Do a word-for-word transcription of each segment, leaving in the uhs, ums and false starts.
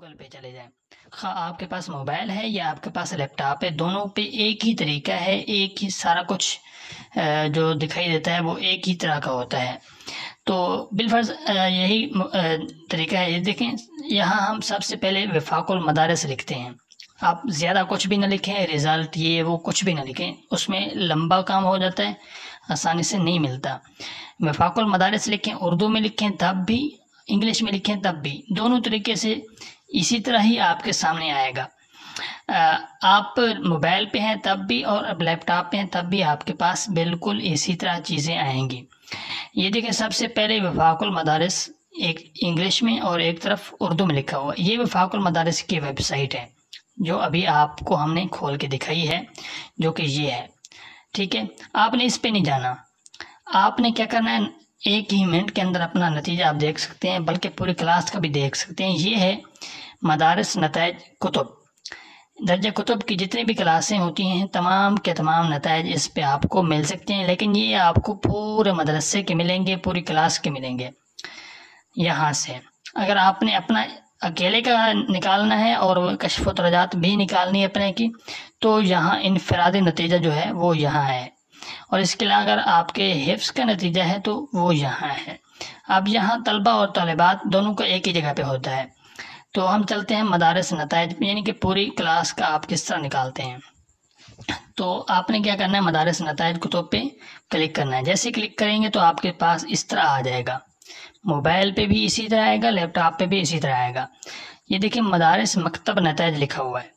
Google पे चले जाएं। खा आपके पास मोबाइल है या आपके पास लैपटॉप है, दोनों पे एक ही तरीका है, एक ही सारा कुछ अ, जो दिखाई देता है वो एक ही तरह का होता है। तो बिलफर्ज अ, यही अ, तरीका है। ये देखें, यहाँ हम सबसे पहले वफाकुल मदारिस लिखते हैं। आप ज़्यादा कुछ भी ना लिखें, रिज़ल्ट ये वो कुछ भी ना लिखें, उसमें लंबा काम हो जाता है, आसानी से नहीं मिलता। वफाकुल मदारिस लिखें, उर्दू में लिखें तब भी, इंग्लिश में लिखें तब भी, दोनों तरीके से इसी तरह ही आपके सामने आएगा। आप मोबाइल पे हैं तब भी और अब लैपटॉप पे हैं तब भी आपके पास बिल्कुल इसी तरह चीज़ें आएंगी। ये देखें, सबसे पहले वफाकुल मदारिस एक इंग्लिश में और एक तरफ उर्दू में लिखा हुआ। ये वफाकुल मदारिस की वेबसाइट है जो अभी आपको हमने खोल के दिखाई है, जो कि ये है। ठीक है, आपने इस पे नहीं जाना, आपने क्या करना है, एक ही मिनट के अंदर अपना नतीजा आप देख सकते हैं, बल्कि पूरी क्लास का भी देख सकते हैं। ये है मदारिस नताइज कुतुब। दर्जा कुतुब की जितनी भी क्लासें होती हैं तमाम के तमाम नताइज इस पे आपको मिल सकते हैं, लेकिन ये आपको पूरे मदरसे के मिलेंगे, पूरी क्लास के मिलेंगे। यहाँ से अगर आपने अपना अकेले का निकालना है और कश्फ दर्जात भी निकालनी है अपने की, तो यहाँ इनफरादी नतीजा जो है वो यहाँ है, और इसके अलावा अगर आपके हिफ्स का नतीजा है तो वो यहाँ है। अब यहाँ तलबा और तालिबात दोनों का एक ही जगह पे होता है। तो हम चलते हैं मदारिस नताइज, यानी कि पूरी क्लास का आप किस तरह निकालते हैं। तो आपने क्या करना है, मदारिस नताइज कुतुब पे क्लिक करना है। जैसे क्लिक करेंगे तो आपके पास इस तरह आ जाएगा, मोबाइल पे भी इसी तरह आएगा, लैपटॉप पे भी इसी तरह आएगा। ये देखिए, मदारिस मकतब नताइज लिखा हुआ है।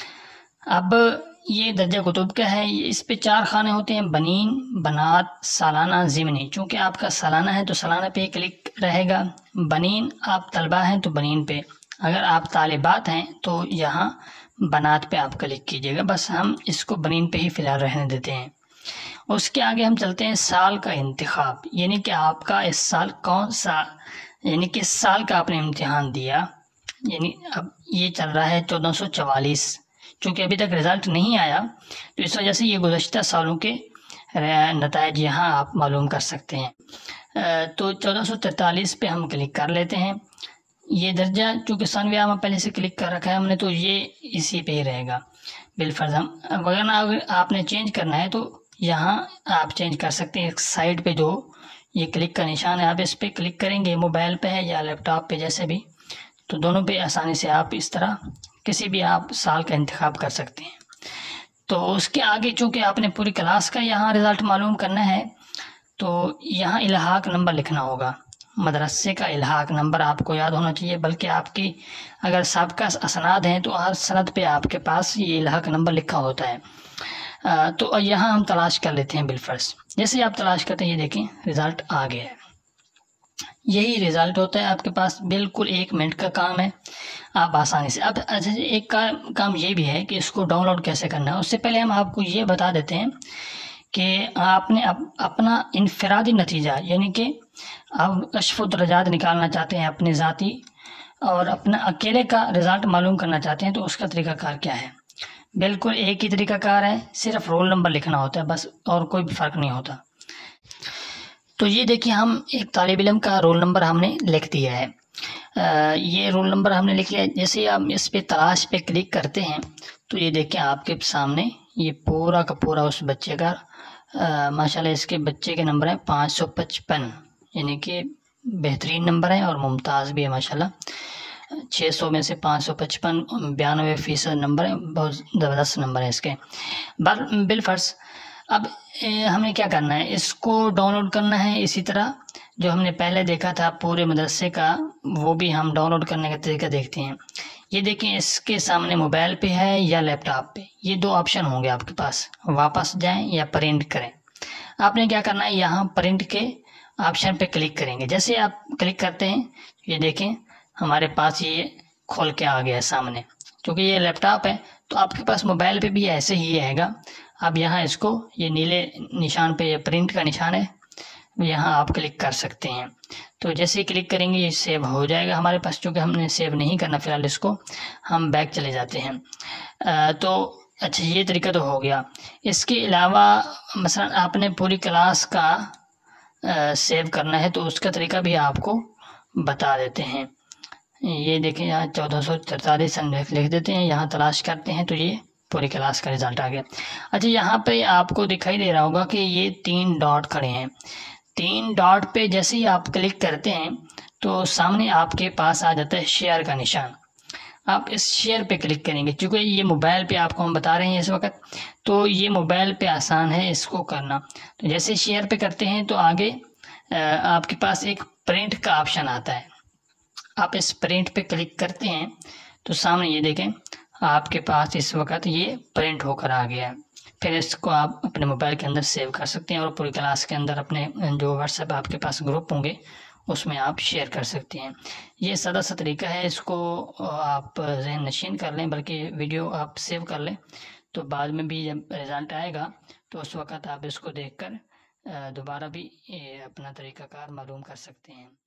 अब ये दर्जा कुतुब का है, इस पे चार खाने होते हैं, बनीन, बनात, सालाना, ज़िमनी। चूँकि आपका सालाना है तो सालाना पे क्लिक रहेगा, बनीन आप तलबा हैं तो बनीन पे, अगर आप तालिबात हैं तो यहाँ बनात पे आप क्लिक कीजिएगा। बस हम इसको बनीन पे ही फ़िलहाल रहने देते हैं। उसके आगे हम चलते हैं साल का इंतखाब, यानी कि आपका इस साल कौन सा, यानी किस साल का आपने इम्तिहान दिया। यानी अब ये चल रहा है चौदह सौ चवालीस, चूँकि अभी तक रिज़ल्ट नहीं आया तो इस वजह से ये गुज़श्ता सालों के नताइज यहाँ आप मालूम कर सकते हैं। तो चौदह सौ तैंतालीस पे हम क्लिक कर लेते हैं। ये दर्जा चूँकि सनविया में पहले से क्लिक कर रखा है हमने, तो ये इसी पे ही रहेगा बिलफर्ज। हम अगर अगर आपने चेंज करना है तो यहाँ आप चेंज कर सकते हैं। एक साइड पे जो ये क्लिक का निशान है, आप इस पर क्लिक करेंगे, मोबाइल पे है या लैपटॉप पे जैसे भी, तो दोनों पे आसानी से आप इस तरह किसी भी आप साल का इंतखाब कर सकते हैं। तो उसके आगे चूँकि आपने पूरी क्लास का यहाँ रिज़ल्ट मालूम करना है, तो यहाँ इल्हाक नंबर लिखना होगा। मदरसे का इल्हाक नंबर आपको याद होना चाहिए, बल्कि आपकी अगर साबिक़ा असनाद हैं तो हर सनद पे आपके पास ये इल्हाक नंबर लिखा होता है। आ, तो यहाँ हम तलाश कर लेते हैं बिलफर्ज। जैसे आप तलाश करते हैं, ये देखें रिज़ल्ट आ गया है। यही रिज़ल्ट होता है आपके पास, बिल्कुल एक मिनट का काम है, आप आसानी से। अब अच्छा, एक का, काम ये भी है कि इसको डाउनलोड कैसे करना है। उससे पहले हम आपको ये बता देते हैं कि आपने अप, अपना इनफरादी नतीजा, यानी कि आप कश्फ दर्जात निकालना चाहते हैं अपने ज़ाती और अपना अकेले का रिज़ल्ट मालूम करना चाहते हैं, तो उसका तरीक़ाकार क्या है। बिल्कुल एक ही तरीक़ाकार है, सिर्फ रोल नंबर लिखना होता है बस, और कोई भी फ़र्क नहीं होता। तो ये देखिए, हम एक तालिब इल्म का रोल नंबर हमने लिख दिया है। आ, ये रोल नंबर हमने लिख लिया। जैसे आप इस पे तलाश पे क्लिक करते हैं तो ये देखिए आपके सामने ये पूरा का पूरा उस बच्चे का माशाल्लाह, इसके बच्चे के नंबर हैं पाँच सौ पचपन, यानी कि बेहतरीन नंबर है और मुमताज़ भी है माशाल्लाह। छः सौ में से पाँच सौ पचपन, बयानवे फ़ीसद नंबर है, बहुत ज़बरदस्त नंबर है इसके बिलफर्ज। अब हमें क्या करना है, इसको डाउनलोड करना है। इसी तरह जो हमने पहले देखा था पूरे मदरसे का, वो भी हम डाउनलोड करने का तरीका देखते हैं। ये देखें, इसके सामने मोबाइल पे है या लैपटॉप पे, ये दो ऑप्शन होंगे आपके पास, वापस जाएं या प्रिंट करें। आपने क्या करना है, यहाँ प्रिंट के ऑप्शन पे क्लिक करेंगे। जैसे आप क्लिक करते हैं, ये देखें हमारे पास ये खोल के आ गया है सामने। क्योंकि ये लैपटॉप है तो आपके पास मोबाइल पे भी ऐसे ही आएगा। अब यहाँ इसको, ये नीले निशान पे ये प्रिंट का निशान है, यहाँ आप क्लिक कर सकते हैं। तो जैसे ही क्लिक करेंगे ये सेव हो जाएगा हमारे पास। चूँकि हमने सेव नहीं करना फ़िलहाल, इसको हम बैक चले जाते हैं। आ, तो अच्छा, ये तरीका तो हो गया। इसके अलावा मसलन आपने पूरी क्लास का आ, सेव करना है तो उसका तरीका भी आपको बता देते हैं। ये देखें यहाँ चौदह सौ तैंतालीस लिख देते हैं, यहाँ तलाश करते हैं तो ये पूरी क्लास का रिजल्ट आ गया। अच्छा, यहाँ पे आपको दिखाई दे रहा होगा कि ये तीन डॉट खड़े हैं। तीन डॉट पे जैसे ही आप क्लिक करते हैं तो सामने आपके पास आ जाता है शेयर का निशान। आप इस शेयर पे क्लिक करेंगे, क्योंकि ये मोबाइल पे आपको हम बता रहे हैं इस वक्त, तो ये मोबाइल पे आसान है इसको करना। तो जैसे शेयर पे करते हैं तो आगे आपके पास एक प्रिंट का ऑप्शन आता है। आप इस प्रिंट पे क्लिक करते हैं तो सामने ये देखें आपके पास इस वक्त ये प्रिंट होकर आ गया है। फिर इसको आप अपने मोबाइल के अंदर सेव कर सकते हैं और पूरी क्लास के अंदर अपने जो व्हाट्सएप आपके पास ग्रुप होंगे उसमें आप शेयर कर सकते हैं। ये सादा सा तरीका है, इसको आप ज़हन नशीन कर लें, बल्कि वीडियो आप सेव कर लें, तो बाद में भी जब रिज़ल्ट आएगा तो उस वक़्त आप इसको देखकर दोबारा भी अपना तरीक़ाकार मालूम कर सकते हैं।